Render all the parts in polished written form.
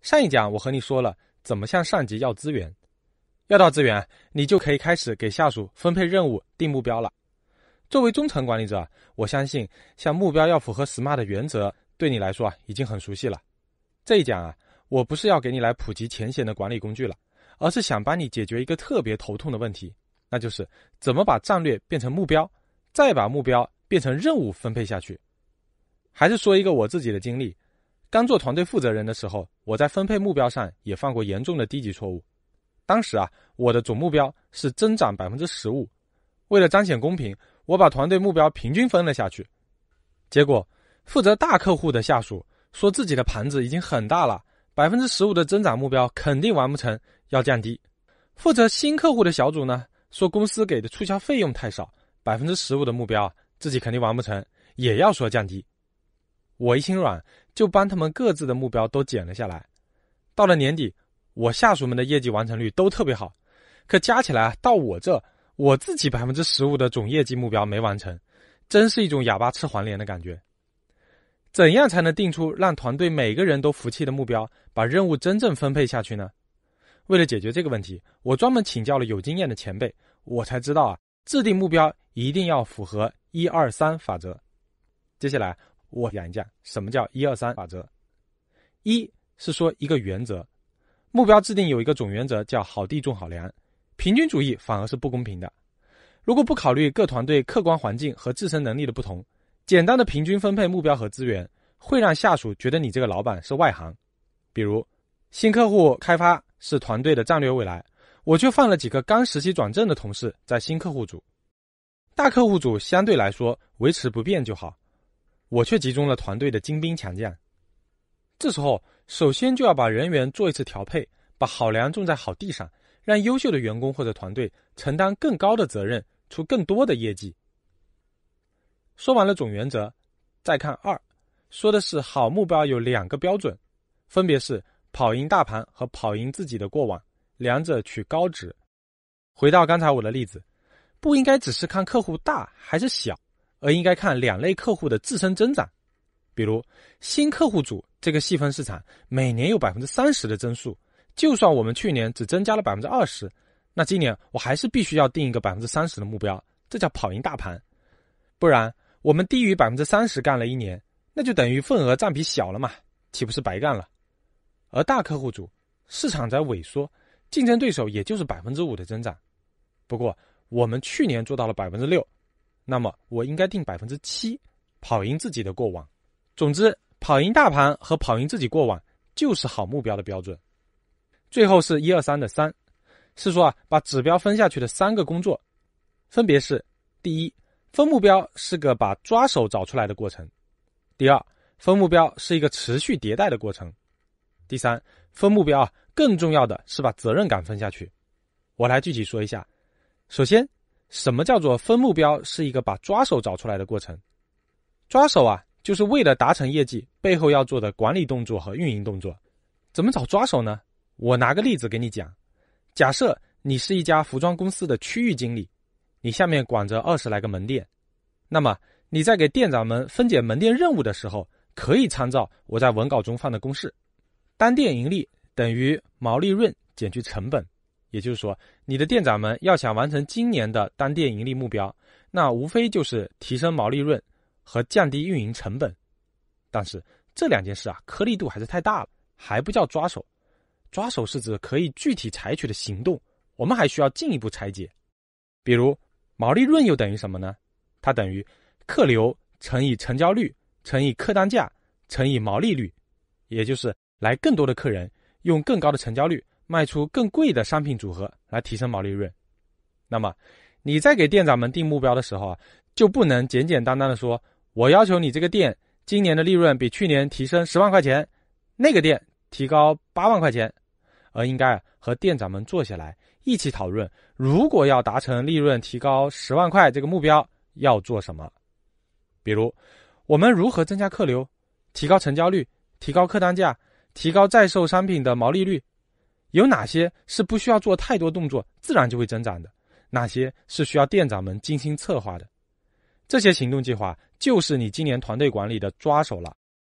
上一讲我和你说了怎么向上级要资源，要到资源，你就可以开始给下属分配任务、定目标了。作为中层管理者，我相信像目标要符合 SMART 的原则，对你来说已经很熟悉了。这一讲我不是要给你来普及浅显的管理工具了，而是想帮你解决一个特别头痛的问题，那就是怎么把战略变成目标，再把目标变成任务分配下去。还是说一个我自己的经历，刚做团队负责人的时候，我在分配目标上也犯过严重的低级错误。当时我的总目标是增长 15%， 为了彰显公平，我把团队目标平均分了下去。结果负责大客户的下属说自己的盘子已经很大了， 15% 的增长目标肯定完不成，要降低。负责新客户的小组呢，说公司给的促销费用太少， 15% 的目标自己肯定完不成，也要说降低。我一心软，就帮他们各自的目标都减了下来。到了年底，我下属们的业绩完成率都特别好，可加起来到我这，我自己 15% 的总业绩目标没完成，真是一种哑巴吃黄连的感觉。怎样才能定出让团队每个人都服气的目标，把任务真正分配下去呢？为了解决这个问题，我专门请教了有经验的前辈，我才知道制定目标一定要符合123法则。接下来我讲一讲什么叫123法则。一是说一个原则，目标制定有一个总原则叫好地重好量，平均主义反而是不公平的。如果不考虑各团队客观环境和自身能力的不同，简单的平均分配目标和资源，会让下属觉得你这个老板是外行。比如新客户开发是团队的战略未来，我却放了几个刚实习转正的同事在新客户组，大客户组相对来说维持不变就好，我却集中了团队的精兵强将。这时候首先就要把人员做一次调配，把好粮种在好地上，让优秀的员工或者团队承担更高的责任，出更多的业绩。说完了总原则，再看二，说的是好目标有两个标准，分别是跑赢大盘和跑赢自己的过往，两者取高值。回到刚才我的例子，不应该只是看客户大还是小，而应该看两类客户的自身增长。比如新客户组这个细分市场每年有 30% 的增速，就算我们去年只增加了 20%， 那今年我还是必须要定一个 30% 的目标，这叫跑赢大盘。不然我们低于 30% 干了一年，那就等于份额占比小了嘛，岂不是白干了？而大客户组市场在萎缩，竞争对手也就是 5% 的增长，不过我们去年做到了 6%， 那么我应该定 7%， 跑赢自己的过往。总之跑赢大盘和跑赢自己过往就是好目标的标准。最后是123的3，是说把指标分下去的3个工作，分别是：第一，分目标是个把抓手找出来的过程；第二，分目标是一个持续迭代的过程；第三，分目标更重要的是把责任感分下去。我来具体说一下。首先，什么叫做分目标是一个把抓手找出来的过程？抓手就是为了达成业绩背后要做的管理动作和运营动作。怎么找抓手呢？我拿个例子给你讲。假设你是一家服装公司的区域经理，你下面管着20来个门店，那么你在给店长们分解门店任务的时候，可以参照我在文稿中放的公式：单店盈利等于毛利润减去成本。也就是说，你的店长们要想完成今年的单店盈利目标，那无非就是提升毛利润和降低运营成本。但是这两件事颗粒度还是太大了，还不叫抓手。抓手是指可以具体采取的行动，我们还需要进一步拆解。比如毛利润又等于什么呢？它等于客流乘以成交率乘以客单价乘以毛利率，也就是来更多的客人，用更高的成交率卖出更贵的商品组合来提升毛利润。那么你在给店长们定目标的时候就不能简简单单的说，我要求你这个店今年的利润比去年提升10万块钱，那个店提高8万块钱，而应该和店长们坐下来一起讨论，如果要达成利润提高10万块这个目标要做什么。比如我们如何增加客流，提高成交率，提高客单价，提高在售商品的毛利率，有哪些是不需要做太多动作自然就会增长的，哪些是需要店长们精心策划的。这些行动计划就是你今年团队管理的抓手了。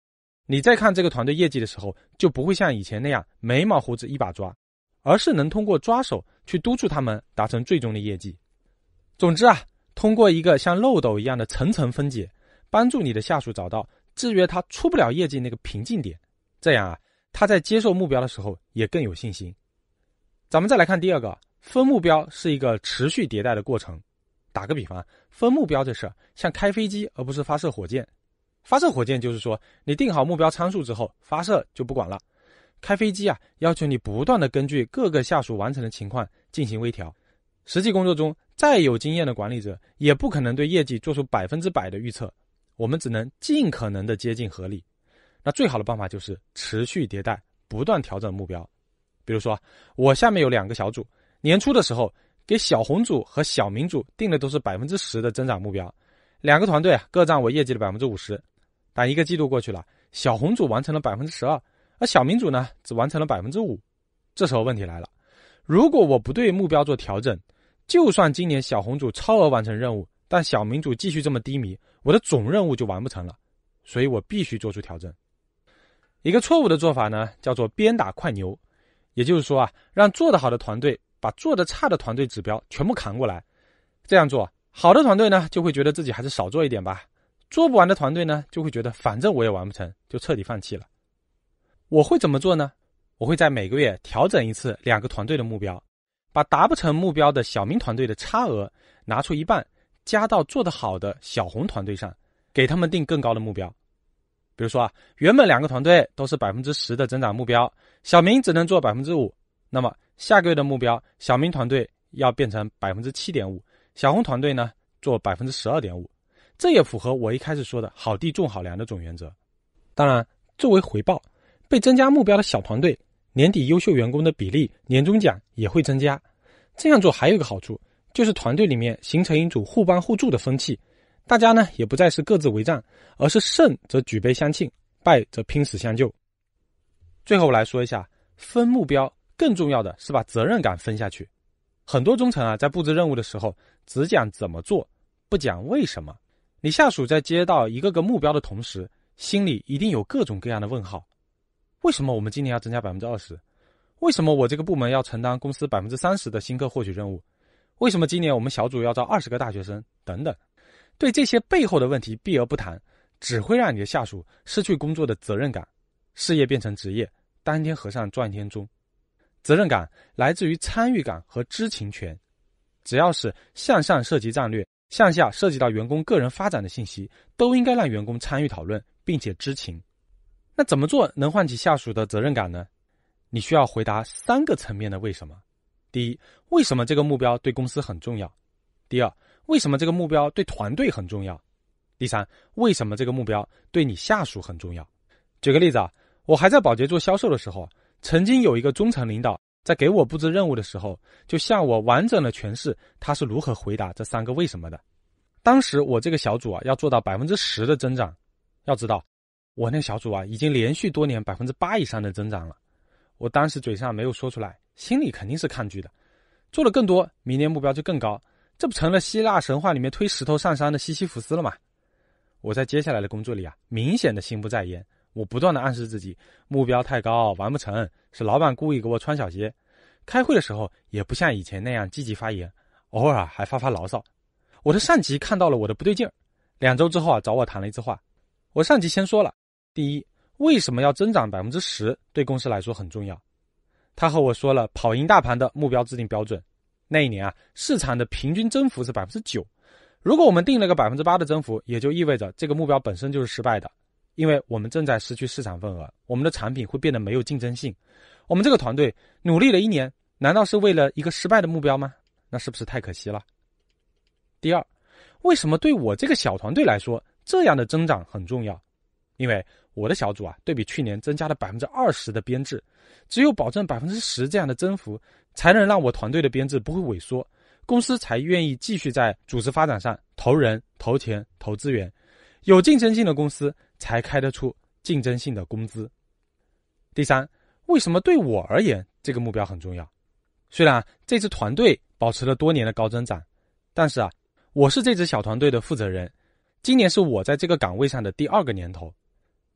你在看这个团队业绩的时候，就不会像以前那样眉毛胡子一把抓，而是能通过抓手去督促他们达成最终的业绩。总之啊，通过一个像漏斗一样的层层分解，帮助你的下属找到制约他出不了业绩那个瓶颈点，这样啊，他在接受目标的时候也更有信心。咱们再来看第二个，分目标是一个持续迭代的过程。打个比方，分目标这事像开飞机而不是发射火箭。发射火箭就是说你定好目标参数之后，发射就不管了。开飞机啊，要求你不断的根据各个下属完成的情况进行微调。实际工作中，再有经验的管理者也不可能对业绩做出100%的预测，我们只能尽可能的接近合理。那最好的办法就是持续迭代，不断调整目标。比如说，我下面有2个小组，年初的时候给小红组和小明组定的都是10%的增长目标，2个团队啊各占我业绩的50%。但1个季度过去了，小红组完成了12%，而小明组呢只完成了5%。这时候问题来了，如果我不对目标做调整，就算今年小红组超额完成任务，但小明组继续这么低迷，我的总任务就完不成了，所以我必须做出调整。一个错误的做法呢，叫做鞭打快牛，也就是说啊，让做得好的团队把做得差的团队指标全部扛过来。这样做，好的团队呢就会觉得自己还是少做一点吧，做不完的团队呢就会觉得反正我也完不成，就彻底放弃了。我会怎么做呢？我会在每个月调整一次2个团队的目标，把达不成目标的小明团队的差额拿出一半，加到做得好的小红团队上，给他们定更高的目标。比如说啊，原本2个团队都是10%的增长目标，小明只能做5%，那么下个月的目标，小明团队要变成7.5%，小红团队呢做12.5%。这也符合我一开始说的好地种好粮的总原则。当然，作为回报，被增加目标的小团队，年底优秀员工的比例，年终奖也会增加。这样做还有一个好处，就是团队里面形成一组互帮互助的风气，大家呢也不再是各自为战，而是胜则举杯相庆，败则拼死相救。最后我来说一下，分目标更重要的是把责任感分下去。很多中层啊，在布置任务的时候，只讲怎么做，不讲为什么。你下属在接到一个个目标的同时，心里一定有各种各样的问号。为什么我们今年要增加20%？为什么我这个部门要承担公司30%的新客获取任务？为什么今年我们小组要招20个大学生？等等。对这些背后的问题避而不谈，只会让你的下属失去工作的责任感，事业变成职业，当天和尚撞一天钟。责任感来自于参与感和知情权，只要是向上涉及战略，向下涉及到员工个人发展的信息，都应该让员工参与讨论，并且知情。那怎么做能唤起下属的责任感呢？你需要回答3个层面的为什么。第一，为什么这个目标对公司很重要？第二，为什么这个目标对团队很重要？第三，为什么这个目标对你下属很重要？举个例子啊，我还在宝洁做销售的时候，曾经有一个中层领导在给我布置任务的时候，就向我完整的诠释他是如何回答这3个为什么的。当时我这个小组啊要做到10%的增长，要知道我那个小组啊已经连续多年8%以上的增长了。我当时嘴上没有说出来，心里肯定是抗拒的。做了更多，明年目标就更高，这不成了希腊神话里面推石头上山的西西弗斯了吗？我在接下来的工作里啊，明显的心不在焉，我不断的暗示自己，目标太高，完不成，是老板故意给我穿小鞋。开会的时候也不像以前那样积极发言，偶尔还发牢骚。我的上级看到了我的不对劲儿，2周之后啊找我谈了一次话。我上级先说了，第一，为什么要增长10%对公司来说很重要。他和我说了跑赢大盘的目标制定标准。那一年啊，市场的平均增幅是9%。如果我们定了个8%的增幅，也就意味着这个目标本身就是失败的，因为我们正在失去市场份额，我们的产品会变得没有竞争性。我们这个团队努力了1年，难道是为了一个失败的目标吗？那是不是太可惜了？第二，为什么对我这个小团队来说，这样的增长很重要？因为我的小组啊，对比去年增加了20%的编制，只有保证10%这样的增幅，才能让我团队的编制不会萎缩，公司才愿意继续在组织发展上投人、投钱、投资源。有竞争性的公司才开得出竞争性的工资。第三，为什么对我而言这个目标很重要？虽然这支团队保持了多年的高增长，但是啊，我是这支小团队的负责人，今年是我在这个岗位上的第2个年头。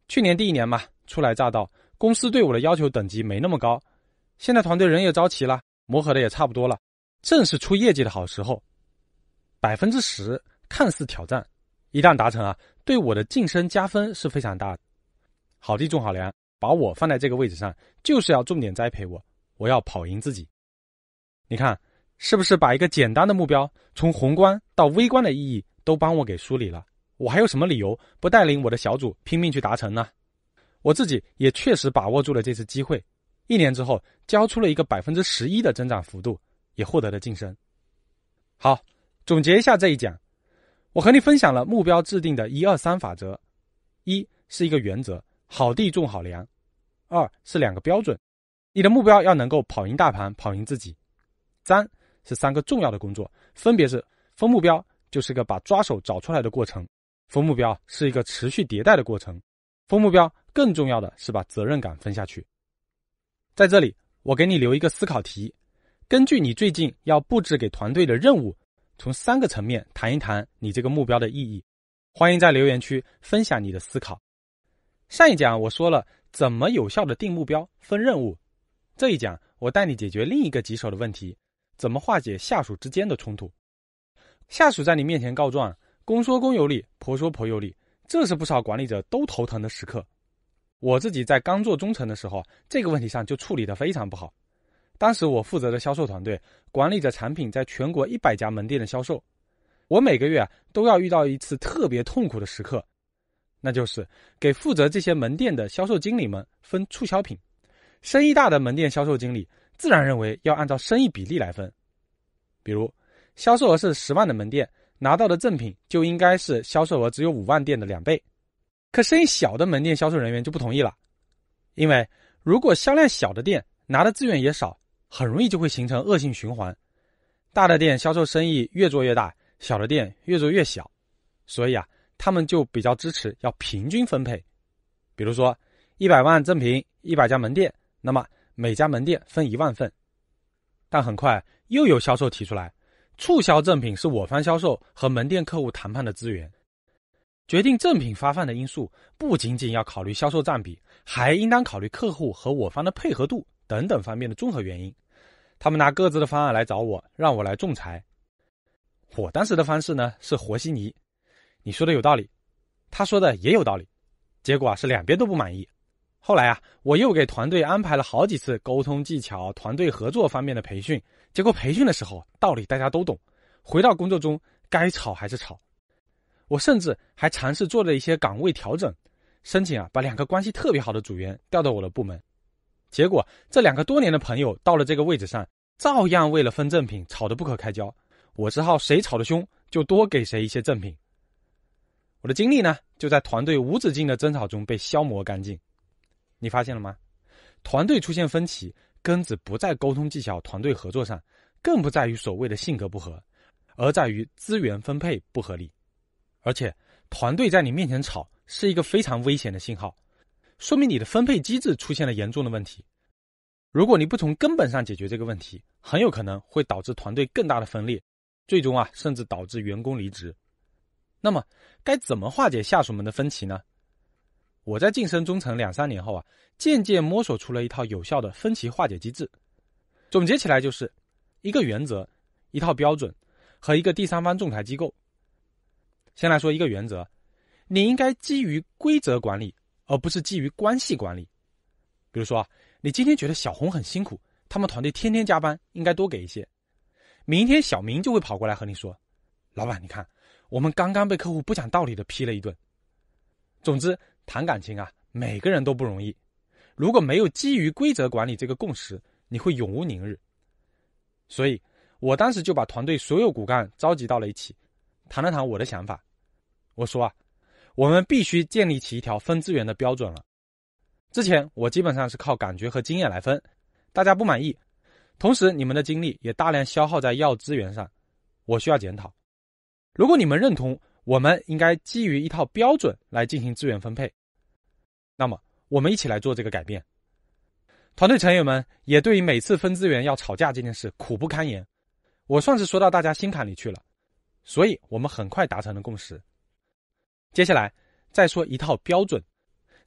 去年第1年嘛，初来乍到，公司对我的要求等级没那么高，现在团队人也招齐了，磨合的也差不多了，正是出业绩的好时候。10%看似挑战，一旦达成啊，对我的晋升加分是非常大的。好地种好粮，把我放在这个位置上，就是要重点栽培我要跑赢自己。你看，是不是把一个简单的目标，从宏观到微观的意义都帮我给梳理了？我还有什么理由不带领我的小组拼命去达成呢？我自己也确实把握住了这次机会，1年之后交出了一个11%的增长幅度，也获得了晋升。好，总结一下这一讲，我和你分享了目标制定的123法则。1是一个原则，好地种好粮。2是2个标准，你的目标要能够跑赢大盘，跑赢自己。3是3个重要的工作，分别是分目标，就是个把抓手找出来的过程；分目标是一个持续迭代的过程；分目标更重要的是把责任感分下去。在这里，我给你留一个思考题，根据你最近要布置给团队的任务，从3个层面谈一谈你这个目标的意义。欢迎在留言区分享你的思考。上一讲我说了怎么有效的定目标、分任务，这一讲我带你解决另一个棘手的问题，怎么化解下属之间的冲突。下属在你面前告状，公说公有理，婆说婆有理，这是不少管理者都头疼的时刻。我自己在刚做中层的时候，这个问题上就处理得非常不好。当时我负责的销售团队管理着产品在全国100家门店的销售，我每个月都要遇到一次特别痛苦的时刻，那就是给负责这些门店的销售经理们分促销品。生意大的门店销售经理自然认为要按照生意比例来分，比如销售额是10万的门店，拿到的赠品就应该是销售额只有5万店的2倍。可生意小的门店销售人员就不同意了，因为如果销量小的店拿的资源也少，很容易就会形成恶性循环。大的店销售生意越做越大，小的店越做越小，所以啊，他们就比较支持要平均分配。比如说100万赠品100家门店，那么每家门店分1万份。但很快又有销售提出来，促销赠品是我方销售和门店客户谈判的资源，决定赠品发放的因素不仅仅要考虑销售占比，还应当考虑客户和我方的配合度等等方面的综合原因。他们拿各自的方案来找我，让我来仲裁。我当时的方式呢是和稀泥，你说的有道理，他说的也有道理，结果是两边都不满意。后来啊，我又给团队安排了好几次沟通技巧、团队合作方面的培训，结果培训的时候道理大家都懂，回到工作中该吵还是吵。我甚至还尝试做了一些岗位调整，申请把2个关系特别好的组员调到我的部门。结果这2个多年的朋友到了这个位置上，照样为了分赠品吵得不可开交，我只好谁吵得凶就多给谁一些赠品。我的精力呢，就在团队无止境的争吵中被消磨干净。你发现了吗？团队出现分歧，根子不在沟通技巧、团队合作上，更不在于所谓的性格不合，而在于资源分配不合理。而且团队在你面前吵是一个非常危险的信号，说明你的分配机制出现了严重的问题。如果你不从根本上解决这个问题，很有可能会导致团队更大的分裂，最终甚至导致员工离职。那么该怎么化解下属们的分歧呢？我在晋升中层2-3年后渐渐摸索出了一套有效的分歧化解机制。总结起来就是一个原则、一套标准和一个第三方仲裁机构。先来说一个原则，你应该基于规则管理，而不是基于关系管理。比如说你今天觉得小红很辛苦，他们团队天天加班，应该多给一些。明天小明就会跑过来和你说，老板你看，我们刚刚被客户不讲道理的批了一顿。总之谈感情每个人都不容易，如果没有基于规则管理这个共识，你会永无宁日。所以我当时就把团队所有骨干召集到了一起，谈了谈我的想法。我说我们必须建立起一条分资源的标准了。之前我基本上是靠感觉和经验来分，大家不满意，同时你们的精力也大量消耗在要资源上，我需要检讨。如果你们认同我们应该基于一套标准来进行资源分配，那么我们一起来做这个改变。团队成员们也对于每次分资源要吵架这件事苦不堪言，我算是说到大家心坎里去了，所以我们很快达成了共识。接下来再说一套标准，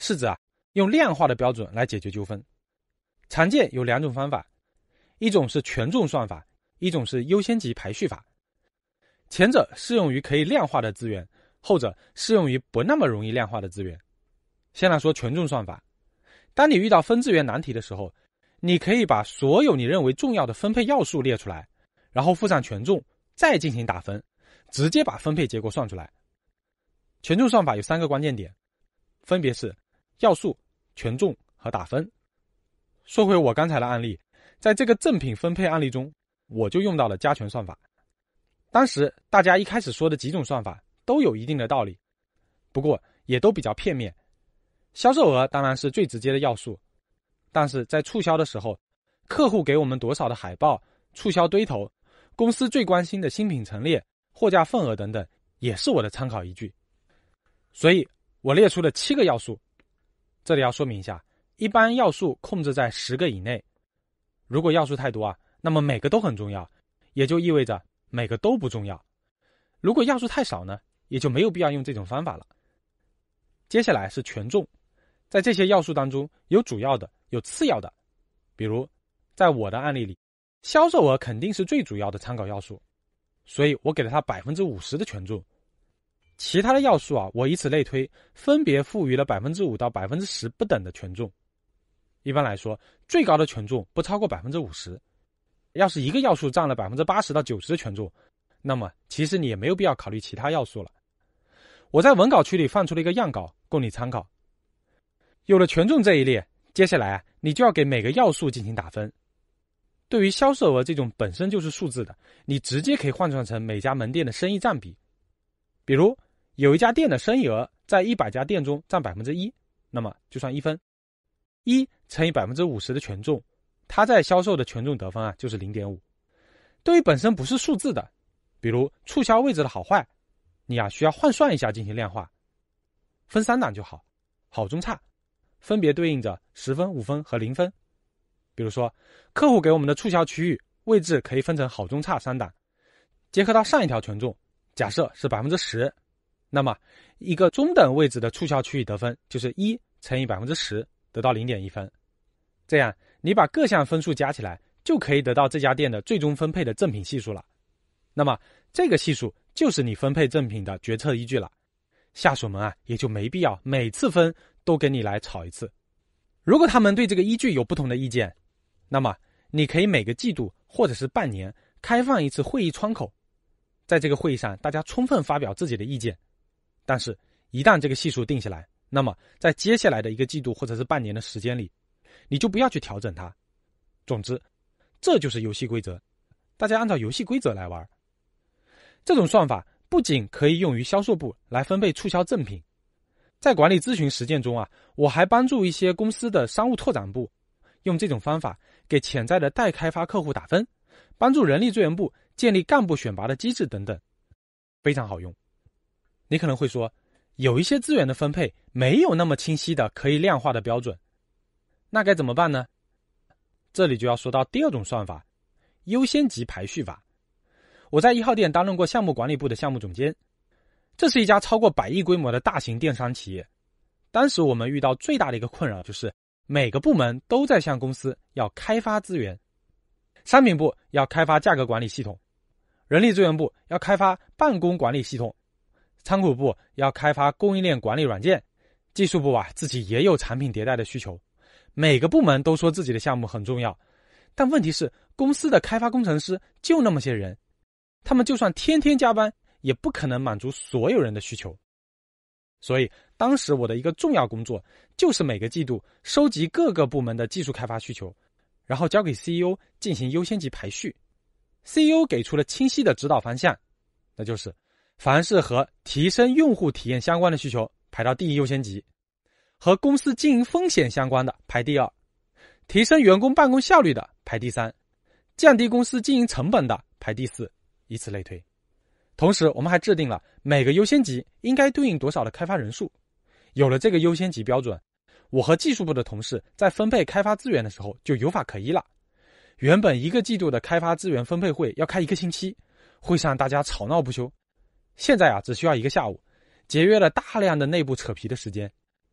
是指用量化的标准来解决纠纷。常见有2种方法，一种是权重算法，一种是优先级排序法。前者适用于可以量化的资源，后者适用于不那么容易量化的资源。先来说权重算法。当你遇到分资源难题的时候，你可以把所有你认为重要的分配要素列出来，然后附上权重，再进行打分，直接把分配结果算出来。权重算法有3个关键点，分别是要素、权重和打分。说回我刚才的案例，在这个赠品分配案例中，我就用到了加权算法。当时大家一开始说的几种算法都有一定的道理，不过也都比较片面。销售额当然是最直接的要素，但是在促销的时候，客户给我们多少的海报、促销堆头、公司最关心的新品陈列、货架份额等等，也是我的参考依据。所以我列出了7个要素。这里要说明一下，一般要素控制在10个以内。如果要素太多那么每个都很重要，也就意味着每个都不重要。如果要素太少呢，也就没有必要用这种方法了。接下来是权重，在这些要素当中有主要的，有次要的。比如在我的案例里，销售额肯定是最主要的参考要素，所以我给了它 50% 的权重。其他的要素我以此类推，分别赋予了 5% 到 10% 不等的权重。一般来说，最高的权重不超过 50%。要是一个要素占了 80% 到 90% 的权重，那么其实你也没有必要考虑其他要素了。我在文稿区里放出了一个样稿供你参考。有了权重这一列，接下来你就要给每个要素进行打分。对于销售额这种本身就是数字的，你直接可以换算成每家门店的生意占比。比如有一家店的生意额在100家店中占 1%， 那么就算1分。1乘以 50% 的权重，它在销售的权重得分就是 0.5。 对于本身不是数字的，比如促销位置的好坏，你需要换算一下进行量化，分3档就好，好中差分别对应着10分、5分和0分。比如说客户给我们的促销区域位置可以分成好中差3档，结合到上一条权重，假设是 10%， 那么一个中等位置的促销区域得分就是1乘以 10%， 得到 0.1 分。这样你把各项分数加起来，就可以得到这家店的最终分配的赠品系数了。那么这个系数就是你分配赠品的决策依据了。下属们也就没必要每次分都跟你来吵一次。如果他们对这个依据有不同的意见，那么你可以每个季度或者是半年开放一次会议窗口，在这个会议上大家充分发表自己的意见。但是一旦这个系数定下来，那么在接下来的一个季度或者是半年的时间里，你就不要去调整它。总之这就是游戏规则，大家按照游戏规则来玩。这种算法不仅可以用于销售部来分配促销赠品，在管理咨询实践中我还帮助一些公司的商务拓展部用这种方法给潜在的待开发客户打分，帮助人力资源部建立干部选拔的机制等等，非常好用。你可能会说，有一些资源的分配没有那么清晰的可以量化的标准，那该怎么办呢？这里就要说到第2种算法，优先级排序法。我在1号店担任过项目管理部的项目总监，这是一家超过100亿规模的大型电商企业。当时我们遇到最大的一个困扰就是每个部门都在向公司要开发资源，商品部要开发价格管理系统，人力资源部要开发办公管理系统，仓库部要开发供应链管理软件，技术部自己也有产品迭代的需求。每个部门都说自己的项目很重要，但问题是公司的开发工程师就那么些人，他们就算天天加班也不可能满足所有人的需求。所以当时我的一个重要工作就是每个季度收集各个部门的技术开发需求，然后交给 CEO 进行优先级排序。 CEO 给出了清晰的指导方向，那就是凡是和提升用户体验相关的需求排到第1优先级，和公司经营风险相关的排第2，提升员工办公效率的排第3，降低公司经营成本的排第4，以此类推。同时我们还制定了每个优先级应该对应多少的开发人数。有了这个优先级标准，我和技术部的同事在分配开发资源的时候就有法可依了。原本1个季度的开发资源分配会要开1个星期，会上大家吵闹不休，现在只需要1个下午，节约了大量的内部扯皮的时间。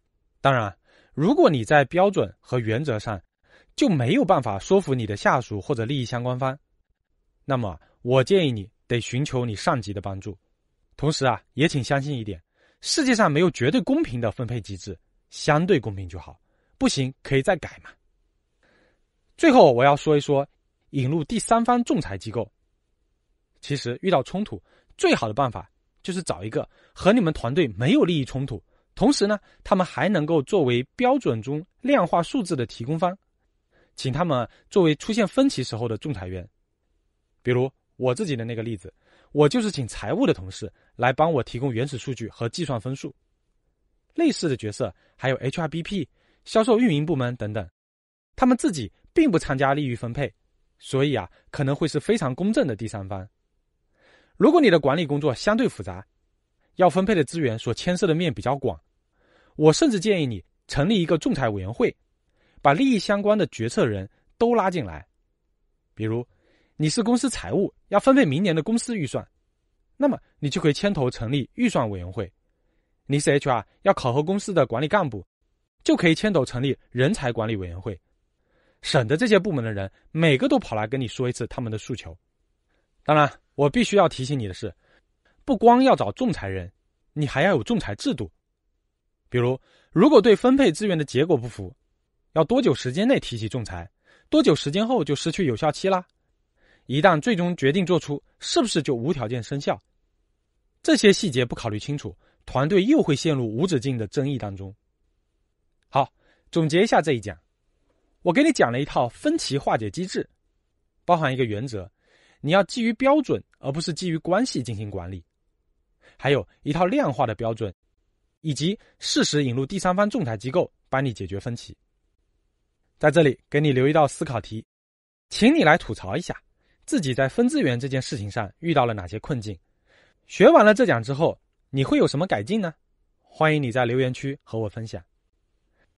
当然，如果你在标准和原则上就没有办法说服你的下属或者利益相关方，那么我建议你得寻求你上级的帮助。同时也请相信一点，世界上没有绝对公平的分配机制，相对公平就好，不行可以再改嘛。最后我要说一说引入第三方仲裁机构。其实遇到冲突，最好的办法就是找一个和你们团队没有利益冲突，同时呢，他们还能够作为标准中量化数字的提供方，请他们作为出现分歧时候的仲裁员。比如我自己的那个例子，我就是请财务的同事来帮我提供原始数据和计算分数。类似的角色还有 HRBP、销售运营部门等等，他们自己并不参加利益分配，所以可能会是非常公正的第三方。如果你的管理工作相对复杂，要分配的资源所牵涉的面比较广，我甚至建议你成立一个仲裁委员会，把利益相关的决策人都拉进来。比如你是公司财务，要分配明年的公司预算，那么你就可以牵头成立预算委员会。你是 HR， 要考核公司的管理干部，就可以牵头成立人才管理委员会，省得这些部门的人每个都跑来跟你说一次他们的诉求。当然我必须要提醒你的是，不光要找仲裁人，你还要有仲裁制度。比如如果对分配资源的结果不服，要多久时间内提起仲裁，多久时间后就失去有效期啦，一旦最终决定做出，是不是就无条件生效？这些细节不考虑清楚，团队又会陷入无止境的争议当中。好，总结一下这一讲，我给你讲了一套分歧化解机制，包含一个原则，你要基于标准而不是基于关系进行管理，还有一套量化的标准，以及适时引入第三方仲裁机构帮你解决分歧。在这里给你留一道思考题，请你来吐槽一下自己在分资源这件事情上遇到了哪些困境。学完了这讲之后，你会有什么改进呢？欢迎你在留言区和我分享。